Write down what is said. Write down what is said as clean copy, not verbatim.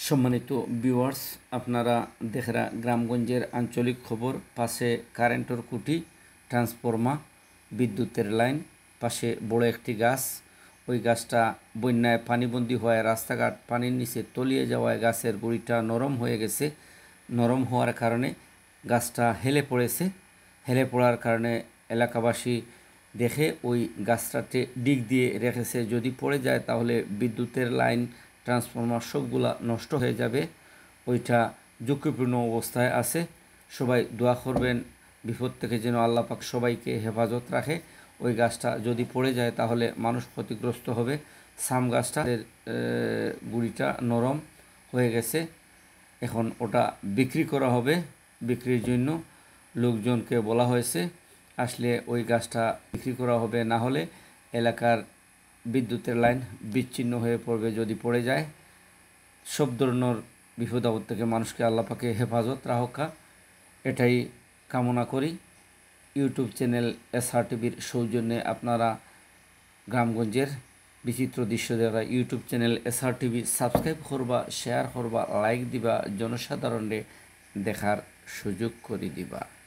সম্মানিত ভিউয়ার্স, আপনারা দেখেরা গ্রামগঞ্জের আঞ্চলিক খবর। পাশে কারেন্টের খুঁটি, ট্রান্সফর্মার, বিদ্যুতের লাইন, পাশে বড় একটি গাছ। ওই গাছটা বন্যায় পানিবন্দী হওয়ায় রাস্তাঘাট পানির নিচে তলিয়ে যাওয়ায় গাছের গুঁড়িটা নরম হয়ে গেছে। নরম হওয়ার কারণে গাছটা হেলে পড়েছে। হেলে পড়ার কারণে এলাকাবাসী দেখে ওই গাছটাতে ডিগ দিয়ে রেখেছে, যদি পড়ে যায় তাহলে বিদ্যুতের লাইন, ট্রান্সফর্মার সবগুলা নষ্ট হয়ে যাবে। ওইটা ঝুঁকিপূর্ণ অবস্থায় আছে। সবাই দোয়া করবেন বিপদ থেকে যেন আল্লাহ পাক সবাইকে হেফাজত রাখে। ওই গাছটা যদি পড়ে যায় তাহলে মানুষ ক্ষতিগ্রস্ত হবে। সাম গাছটা গুঁড়িটা নরম হয়ে গেছে, এখন ওটা বিক্রি করা হবে। বিক্রির জন্য লোকজনকে বলা হয়েছে, আসলে ওই গাছটা বিক্রি করা হবে, না হলে এলাকার বিদ্যুতের লাইন বিচ্ছিন্ন হয়ে পড়বে যদি পড়ে যায়। সব ধরনের বিপদ আপদ থেকে মানুষকে আল্লাহ পাকে হেফাজত রাখা, এটাই কামনা করি। ইউটিউব চ্যানেল SR টিভির সৌজন্যে আপনারা গ্রামগঞ্জের বিচিত্র দৃশ্য দেখা YouTube channel SR TV subscribe করবা, শেয়ার করবা, লাইক দিবা, জনসাধারণে দেখার সুযোগ করে দিবা।